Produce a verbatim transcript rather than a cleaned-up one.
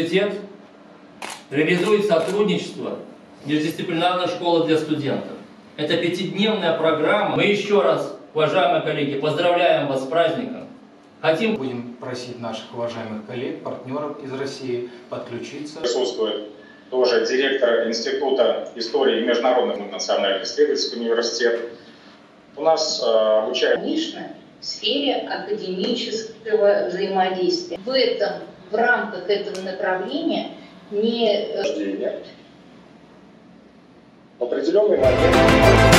университет реализует сотрудничество междисциплинарной школы для студентов. Это пятидневная программа. Мы еще раз, уважаемые коллеги, поздравляем вас с праздником. Хотим... Будем просить наших уважаемых коллег, партнеров из России подключиться. Присутствует тоже директор Института истории и международных национальных исследовательских университетов. У нас э, обучают... Конечно, в сфере академического взаимодействия. В этом, в рамках этого направления не... В определенный момент...